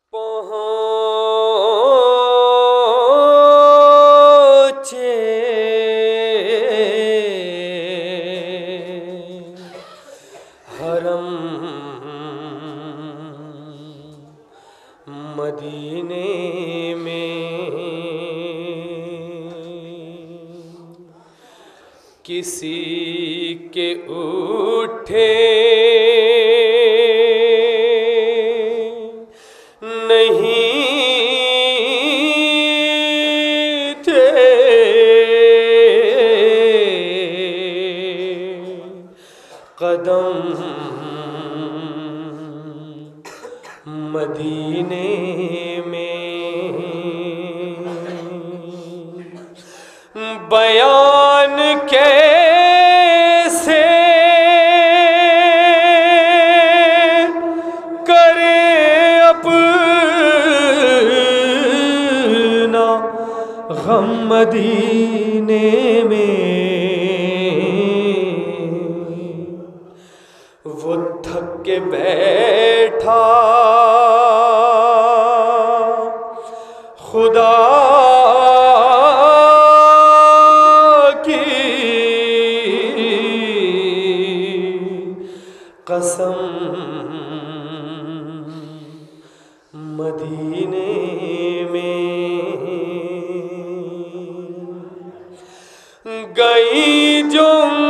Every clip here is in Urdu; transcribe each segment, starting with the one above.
پہنچے حرم مدینے میں، کسی کے اٹھے نہیں تھے قدم مدینے میں، بیان کیسے کرے اپنا غم مدینے میں، وہ تھک کے بیٹھا خدا قسم مدینے میں، گئی جو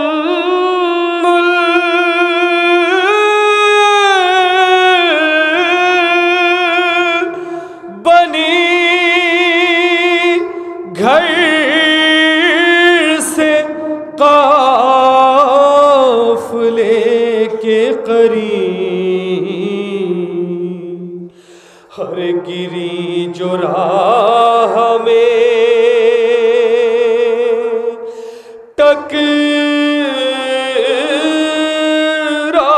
بنی گھر سے قافلے کے قریب، ہر گری جو راہ میں ٹکرا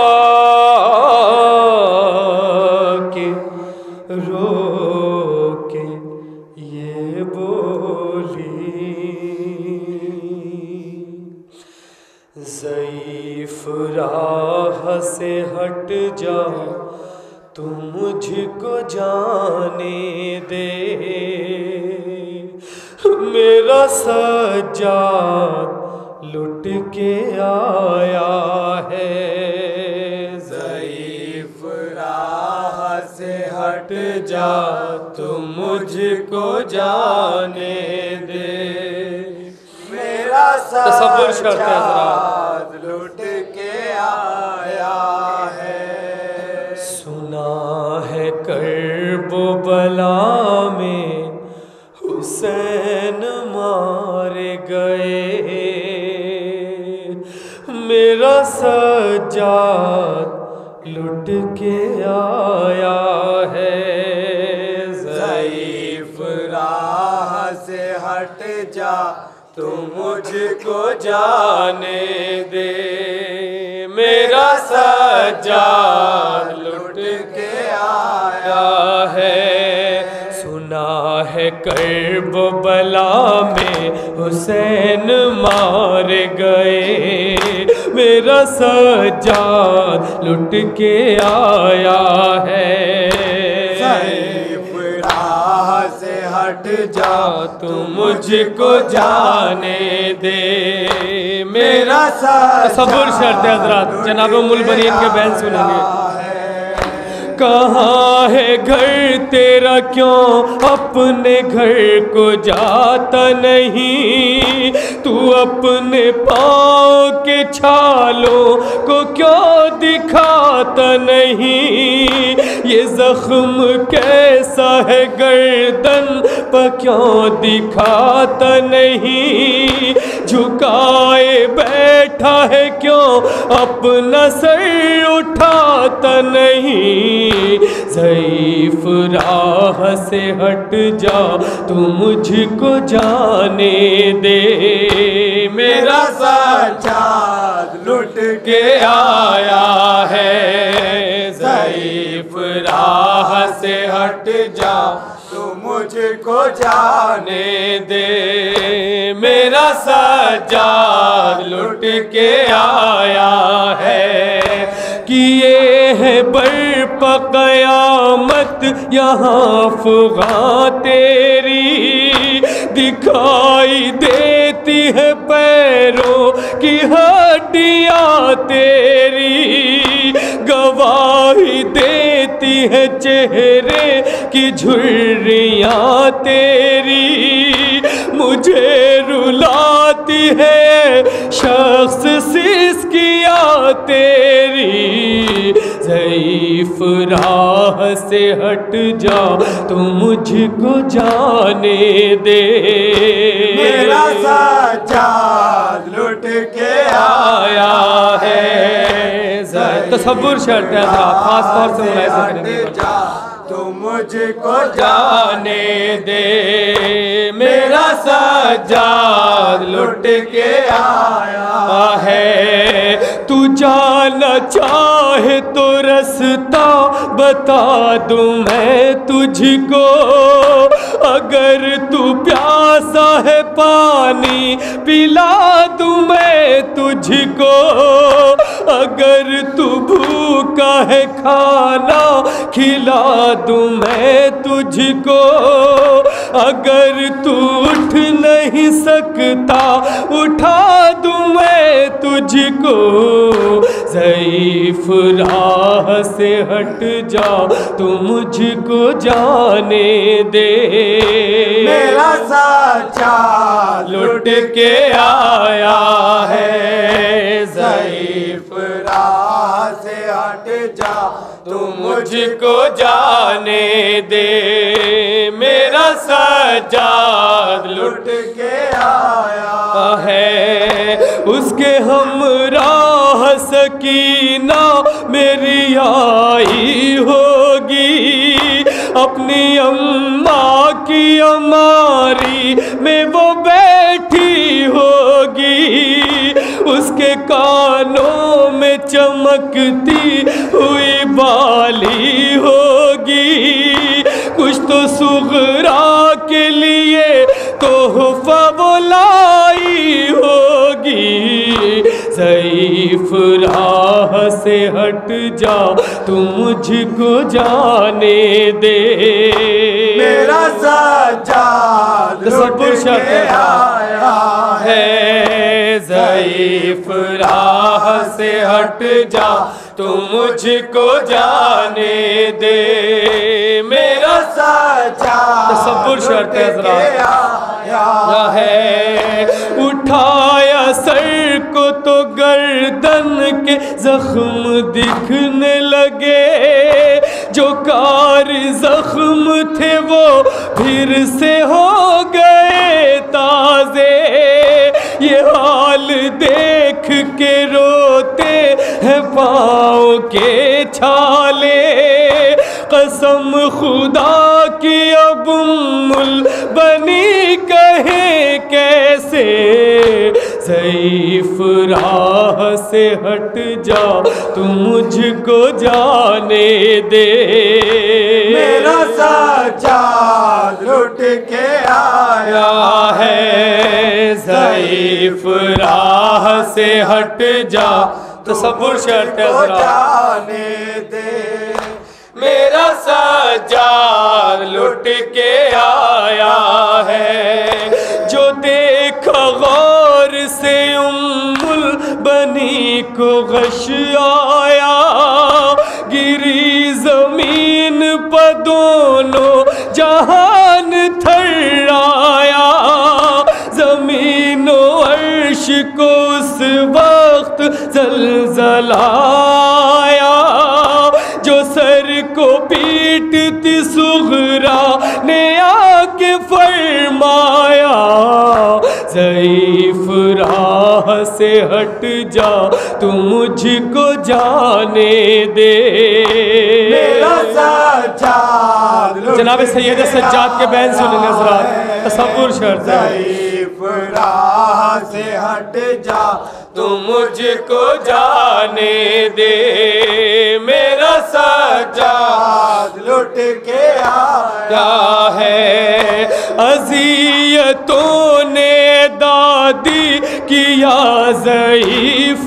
کے رو کے یہ بولی، ضعیف راہ سے ہٹ جا تو مجھ کو جانے دے، میرا سجاد لٹ کے آیا ہے، ضعیف راہ سے ہٹ جا تو مجھ کو جانے دے، میرا سجاد لٹ کے آیا ہے، سنا ہے کرب و بلا میں حسین مارے گئے، میرا سجاد لٹ کے آیا ہے، ضعیف راہ سے ہٹ جا تو مجھ کو جانے دے، میرا سجاد لٹ کے آیا ہے، سنا ہے کرب و بلا میں حسین مار گئے، میرا سجاد لٹ کے آیا ہے، ضعیف راہ سے ہٹ جا تو مجھ کو جانے دے، میرا صبر شرط ہے حضرات، جناب ام البنین کے بیان سنیں گے، کہاں ہے گھر تیرا کیوں اپنے گھر کو جاتا نہیں، تو اپنے پاؤں کے چھالوں کو کیوں دکھاتا نہیں، یہ زخم کیسا ہے گردن پر کیوں دکھاتا نہیں، جھکائے بیٹھا ہے کیوں اپنا سر اٹھاتا نہیں، ضعیف راہ سے ہٹ جا تو مجھ کو جانے دے، میرا سجاد لٹ کے آیا ہے، ضعیف راہ سے ہٹ جا تو مجھ کو جانے دے، میرا سجاد لٹ کے آیا ہے، کیے ہیں برپا قیامت صورت یہاں افغان تیری دکھائی دیتی ہے پیروں کی ہڈیاں تیری گواہی دیتی ہے چہرے کی جھریاں تیری مجھے رلاتی ہے شخص سسکیاں تیری ضعیف راہ سے ہٹ جا تو مجھ کو جانے دے میرا سجاد لٹ کے آیا ہے تصور شرط ہے خاص طور سے ملاحظہ کریں گے تو مجھ کو جانے دے میرا سجاد لٹ کے آیا ہے تو جانا چاہے تو رستہ بتا دوں میں تجھ کو اگر تو پیاسا ہے پانی پلا دوں میں تجھ کو اگر تو بھوکا ہے کھانا کھلا دوں میں تجھ کو اگر تو اٹھ نہیں سکتا اٹھا دوں میں تجھ کو ضعیف راہ سے ہٹ جا تو مجھ کو جانے دے میرا سجاد لٹ کے آیا ہے ضعیف راہ سے ہٹ جا تو مجھ کو جانے دے میرا سجاد لٹ کے آیا ہے اس کے ہمراہ سکینہ میری آئی ہوگی اپنی اماں کی اماری میں وہ بیٹھی ہوگی اس کے کانوں میں چمکتی ہوئی بالی ہوگی کچھ تو صغرا کے لیے تحفہ وہ لائی ہوگی ضعیف راہ سے ہٹ جا تو مجھ کو جانے دے میرا سجاد لٹ کے آیا ہے ضعیف راہ سے ہٹ جا تو مجھ کو جانے دے میرا سجاد تصور شرط ہے ذرا ہے اٹھایا سر کو تو گردن کے زخم دکھنے لگے جو کار زخم تھے وہ پھر سے ہو گئے تازے یہ حال دیکھ کے روتے ہیں پاؤں کے چھالے قسم خدا کی اب بنی کہے کیسے ضعیف راہ سے ہٹ جا تو مجھ کو جانے دے میرا سجاد لٹ کے آیا ہے ضعیف راہ سے ہٹ جا تصور شرط ہے ذرا جانے دے میرا سجاد لٹ کے آیا ہے جو دیکھا غور سے البنی کو غش آیا گری زمین پر دونوں جہان تھر آیا زمین و عرش کو اس وقت زلزلہ آیا جو سر کو پیٹتی صغرا نے آ کے فرمایا ضعیف راہ سے ہٹ جا تو مجھ کو جانے دے میرا سجاد جناب سید سجاد کے بین سنیں حضرات تصور شرط ہے ضعیف راہ سے ہٹ جا تو مجھ کو جانے دے میرا سجاد لٹ کے آیا ہے اذیتوں نے دادی کیا ضعیف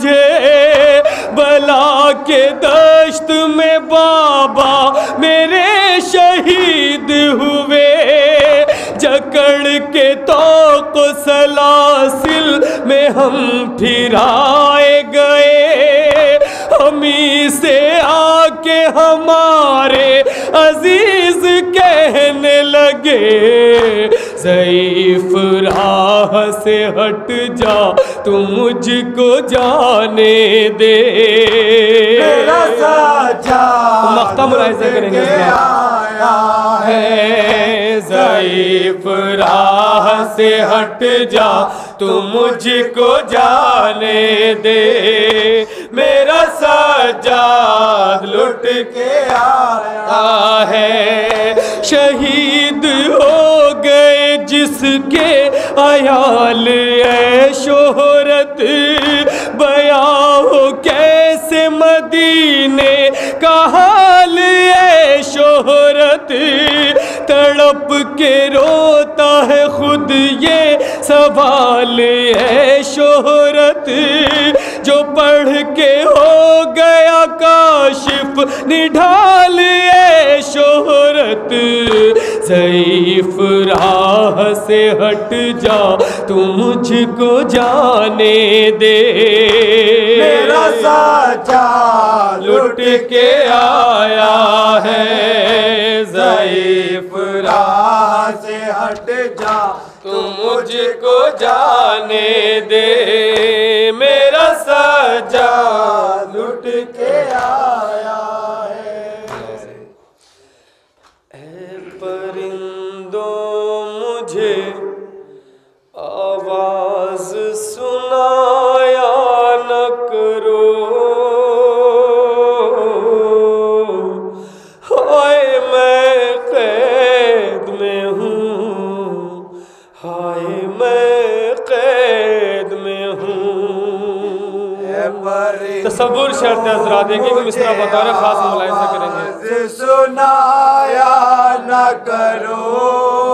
مجھے بلا کے دشت میں بابا میرے شہید ہوئے جکڑ کے طوق سلاسل میں ہم پھرائے گئے ہمیں سے آ کے ہمارے عزیز کہنے لگے ضعیف راہ سے ہٹ جا تو مجھ کو جانے دے میرا سجاد مقطع ملاحظہ کریں گے آیا ہے ضعیف راہ سے ہٹ جا تو مجھ کو جانے دے میرا سجاد لٹ کے آیا ہے شہید ہو گئے جس کے عیال اے شہرت بیاں ہو کیسے مدینے کا حال اے شہرت تڑپ کے روتا ہے خود یہ سوال اے شہرت جو پڑھ کے ہو گیا کاشف نڈھال اے شہرت ضعیف راہ سے ہٹ جا تو مجھ کو جانے دے میرا سجاد لٹ کے آیا ہے ضعیف راہ سے ہٹ جا تو مجھ کو جانے دے میرا سجاد لٹ کے آیا ہے اے پرندوں مجھے آواز سنایا نہ کرو ہائے میں قید میں ہوں ہائے میں قید میں ہوں تصور شرط ہے حضرات دیکھیں کہ مصرع بطور خاص ملاحظہ کریں گے سنایا نہ کرو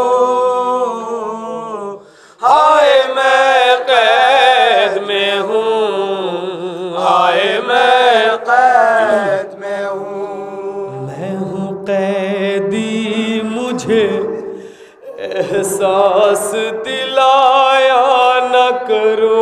ہائے میں قید میں ہوں ہائے میں قید میں ہوں میں ہوں قیدی مجھے احساس دلایا نہ کرو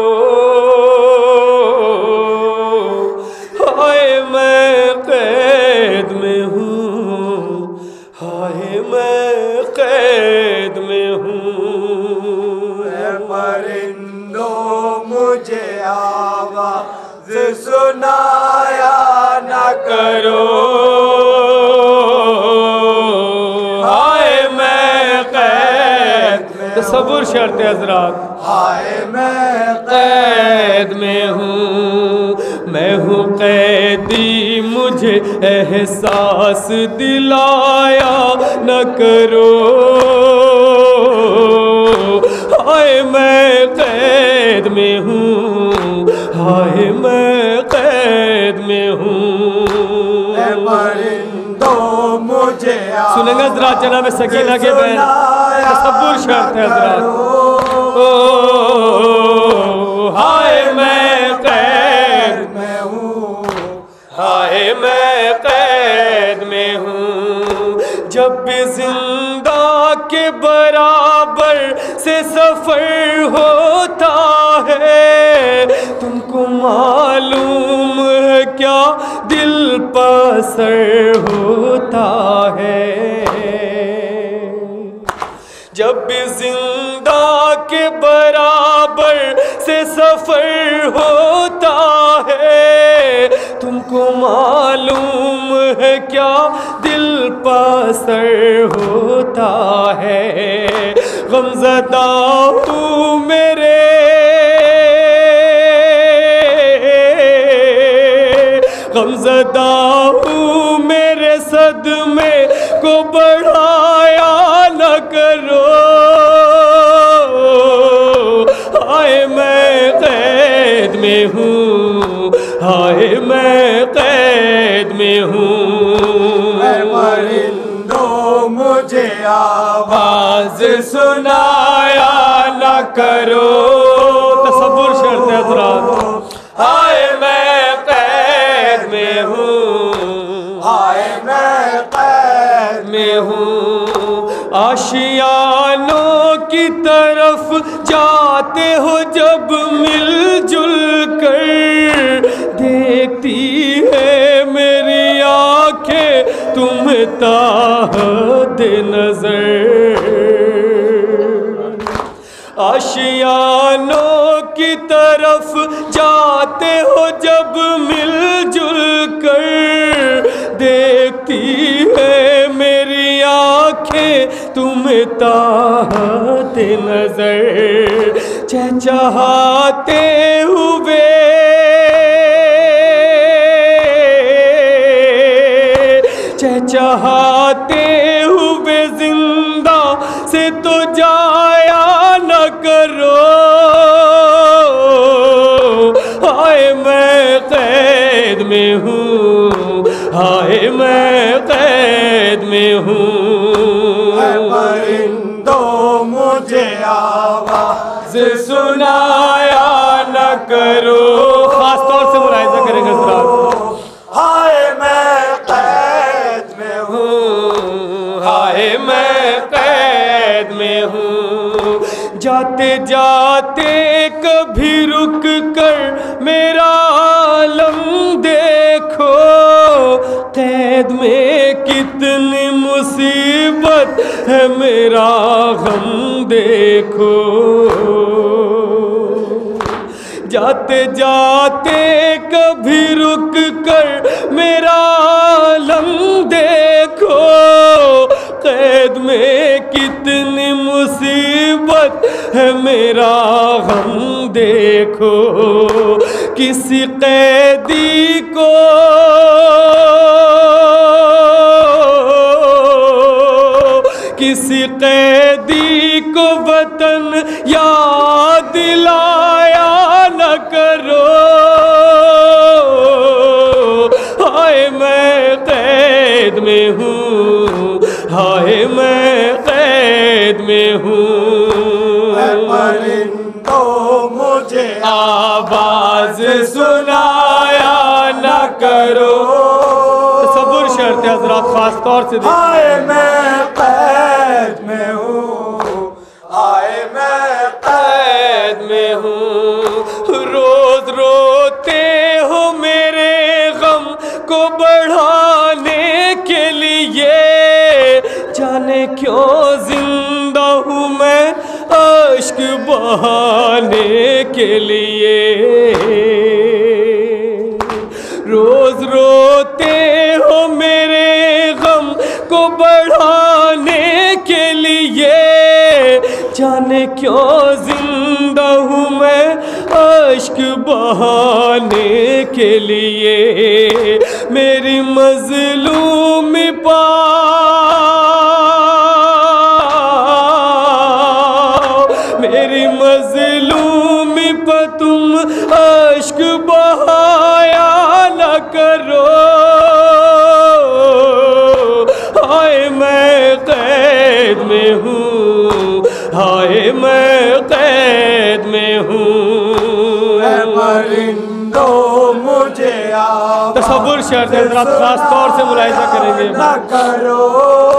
ہائے میں قید میں ہوں ہائے میں قید میں ہوں پرندوں مجھے آواز سنایا نہ کرو ہائے میں قید تصور شرط ہے حضرات ہائے میں قید میں ہوں قیدی مجھے احساس دلایا نہ کرو ہائے میں قید میں ہوں ہائے میں قید میں ہوں پرندوں مجھے سنیں گے حضرات جناب سکینہ کے بین تصور شرط ہے حضرات ہائے میں قید میں ہوں ہائے میں قید میں ہوں جب بھی زندہ کے برابر سے سفر ہوتا ہے تم کو معلوم ہے کیا دل پسر ہوتا ہے جب بھی زندہ کے برابر سے سفر ہوتا ہے تم کو معلوم ہے کیا دل پسر ہوتا ہے غمزدہ ہوں میرے غمزدہ ہوں میرے صدمے کو بڑھایا نہ کرو ہائے میں قید میں ہوں ہائے میں قید میں ہوں پرندوں مجھے آواز سنایا نہ کرو تصور شرط ہے حضرات ہائے میں قید میں ہوں ہائے میں قید میں ہوں آشیانوں کی طرف جاتے ہو جب مل جل کر دیکھتی ہے میری آنکھیں تمہیں تاحد نظر آشیانوں کی طرف جاتے ہو جب مل جل کر دیکھتی ہے میری آنکھیں تمہیں تاحت نظر چہچہاتے ہوئے چہچہاتے ہوئے زندہ سے تو جایا نہ کرو ہائے میں قید میں ہوں ہائے میں قید میں ہوں اے پرندوں مجھے آواز سنایا نہ کرو خاص طور سے ملاحظہ کریں گے حضرات ہائے میں قید میں ہوں ہائے میں قید میں ہوں جاتے جاتے کبھی رک کر میرا عالم دیکھو قید میں کتنی مصیبت ہے میرا غم دیکھو جاتے جاتے کبھی رک کر میرا عالم دیکھو قید میں کتنی مصیبت ہے میرا غم دیکھو کسی قیدی کو کسی قیدی کو وطن یاد دلایا نہ کرو ہائے میں قید میں ہوں ہائے میں قید میں ہوں اے پرندوں مجھے آواز سنایا نہ کرو تصور شرط ہے حضرات خاص طور سے ہائے میں قید میں ہوں ہائے میں قید میں ہوں روز روتے ہو میرے غم کو بڑھانے کے لیے جانے کیوں زندہ ہوں میں اشک بہانے کے لیے روز روتے ہو میرے غم کو بڑھانے کے لیے جانے کیوں زندہ ہوں میں اشک بہانے کے لیے میری مظلومی میری مظلومی پہ تم اشک بہایا نہ کرو ہائے میں قید میں ہوں ہائے میں قید میں ہوں اے پرندوں مجھے آواز تصور شرط ہے حضرات خاص طور سے ملاحظہ کریں گے نہ کرو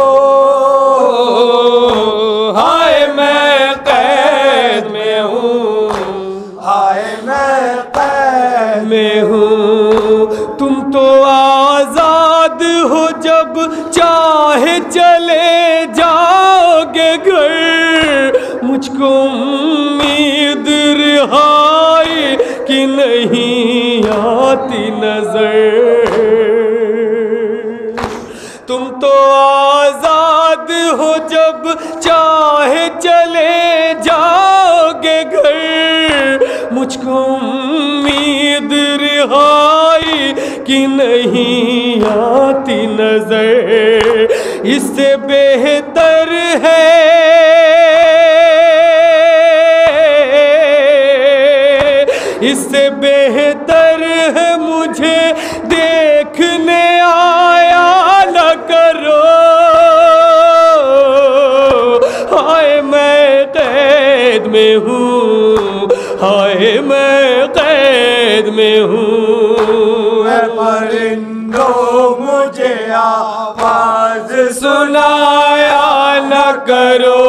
ہائے میں قید میں ہوں ہائے میں قید میں ہوں تم تو آزاد ہو جب چاہے چلے جاؤ گے گھر مجھ کو امید رہائی کی نہیں آتی نظر تم تو آزاد ہو جب چاہے چلے جاؤ گے گھر مجھ کو امید رہائی کی نہیں آتی نظر اس سے بہتر ہے اس سے بہتر ہے مجھے دیکھنے آیا نہ کرو ہائے میں قید میں ہوں ہائے میں قید میں ہوں اے پرندوں مجھے آواز سنایا نہ کرو،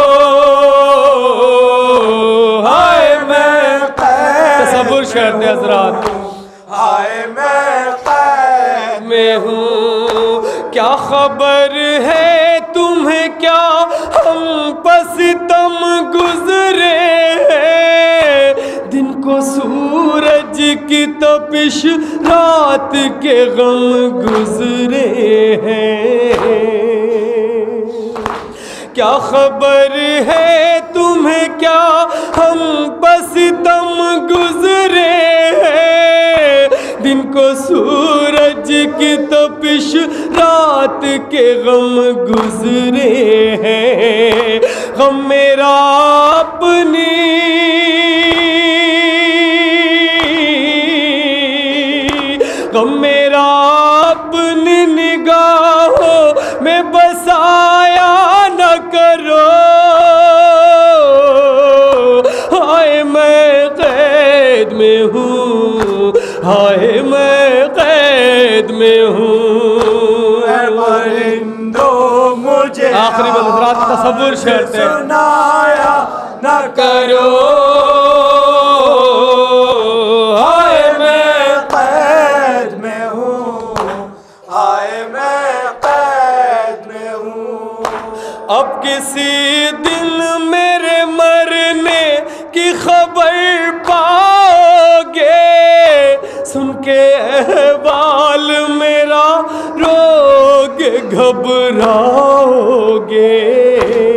ہائے میں تصور شرط حضرات، ہائے میں قید میں ہوں، کیا خبر ہے تمہیں کیا ہم پستم گزرے ہیں، دن کو سورج کی تپش رات کے غم گزرے ہیں، کیا خبر ہے تمہیں کیا ہم پستم گزرے ہیں، دن کو سورج کی تپش رات کے غم گزرے ہیں، غم میرا اپنی غم میرا اپنی نگاہوں میں بسایا نہ کرو، ہائے میں قید میں ہوں، ہائے میں قید میں ہوں، اے پرندوں مجھے آخری بات حضرات تصور شرط ہے، سنایا نہ کرو، ہائے میں قید میں ہوں، ہائے میں قید میں ہوں، اب کسی دن میرے مرنے کی خبر پاؤ گے، سن کے احوال میرا روگے گھبراؤ گے،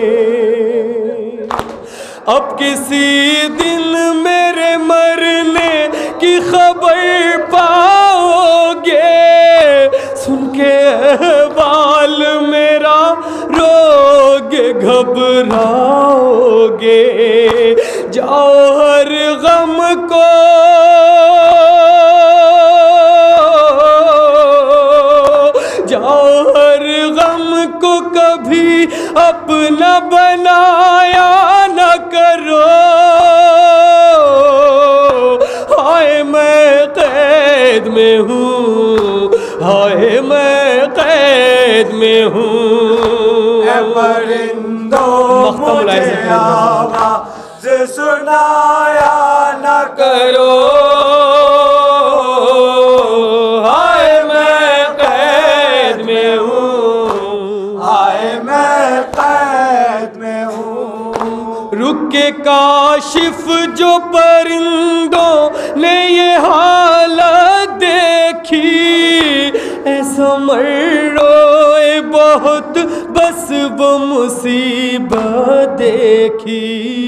اب کسی دن میرے مرنے کی خبر پاؤ گے، سن کے احوال میرا روگے گھبراؤ گے، جاؤ ہر غم کو جاؤ ہر غم کو کبھی اپنا بنایا نہ کرو، ہائے میں قید میں ہوں، ہائے میں قید میں ہوں، اے پرندوں مجھے آواز سنایا نہ کرو، ہائے میں قید میں ہوں، ہائے میں قید میں ہوں، رک کے کاشف جو پرندوں نے یہ حالت دیکھی، ایسا مروئے بہت بس وہ مصیبت دیکھی،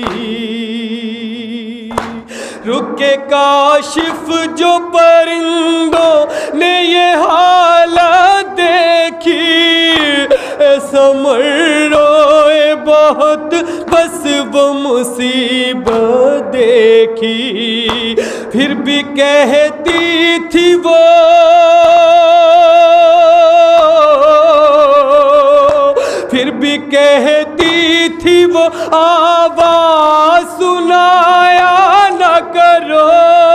رک کے کاشف جو پرندوں نے یہ حالت دیکھی، ایسا مروئے بہت بس وہ مصیبت دیکھی، پھر بھی کہتی تھی وہ پھر بھی کہتی تھی وہ آواز سنایا نہ کرو،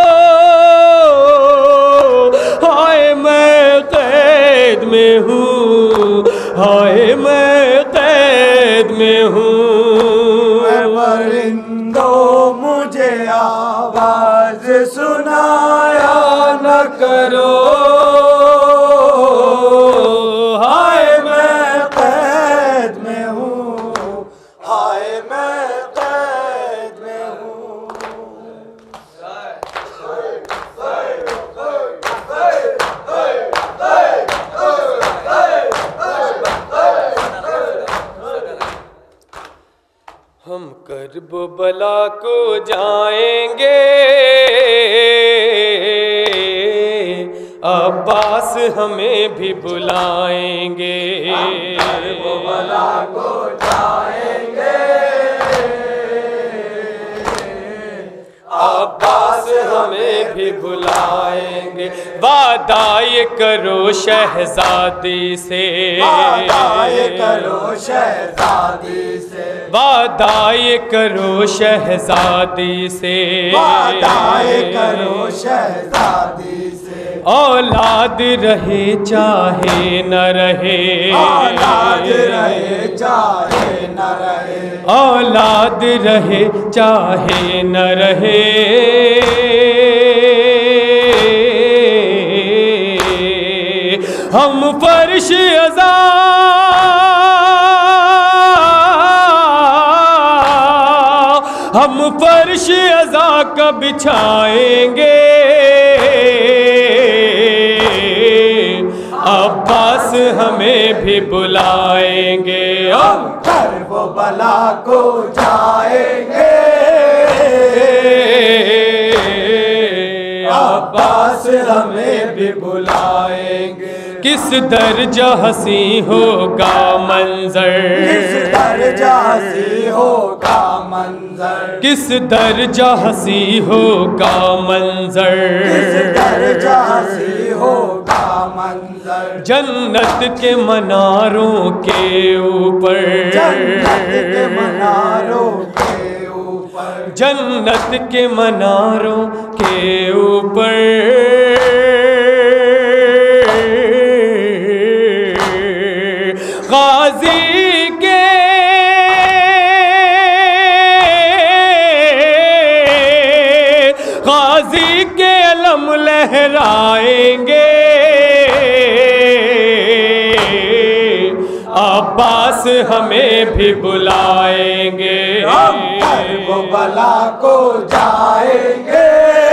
ہائے میں قید میں ہوں، ہائے میں قید میں ہوں، اے پرندوں مجھے آواز سنایا نہ کرو، ہائے میں قید میں ہوں، ہائے میں قید میں ہوں، ہم کرب و بلا کو جائیں گے، عباس ہمیں بھی بلائیں گے، کرب و بلا کو جائیں گے، عباس ہمیں بھی بلائیں گے، وعدہ یہ کرو شہزادی سے، وعدہ یہ کرو شہزادی سے، وعدہ یہ کرو شہزادی سے، وعدہ یہ کرو شہزادی سے، اولاد رہے چاہے نہ رہے، اولاد رہے چاہے نہ رہے، اولاد رہے چاہے نہ رہے، ہم فرش ازاں ہم فرش ازاں کا بچھائیں گے، عباس ہمیں بھی بلائیں گے، ہم کرب و بلا کو جائیں گے، عباس ہمیں بھی بلائیں گے۔ کس درجہ حسین ہوگا منظر، کس درجہ حسین ہوگا منظر، کس درجہ حسین ہوگا منظر، کس درجہ حسین ہوگا منظر، جنت کے مناروں کے اوپر، جنت کے مناروں کے اوپر، جنت کے مناروں کے اوپر، غازی کے غازی کے علم لہرائیں گے، عباس ہمیں بھی بلائیں گے، ہم کرب و بلا کو جائیں گے،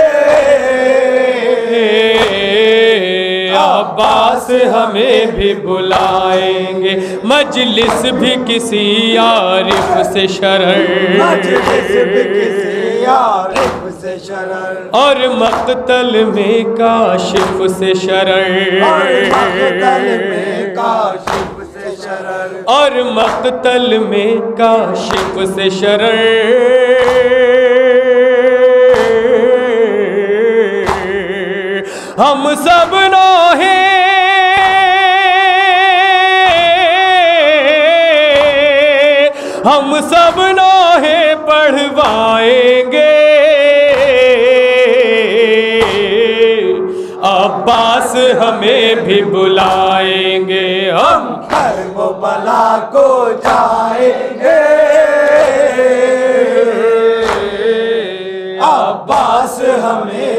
عباس ہمیں بھی بلائیں گے، مجلس بھی کسی عارف سے شرر، مجلس بھی کسی عارف سے شرر، اور مقتل میں کاشف سے شرر، اور مقتل میں کاشف سے شرر، اور مقتل میں کاشف سے شرر، ہم سب نوحے ہم سب نوحے پڑھوائیں گے، عباس ہمیں بھی بلائیں گے، ہم کرب و بلا کو جائیں گے، عباس ہمیں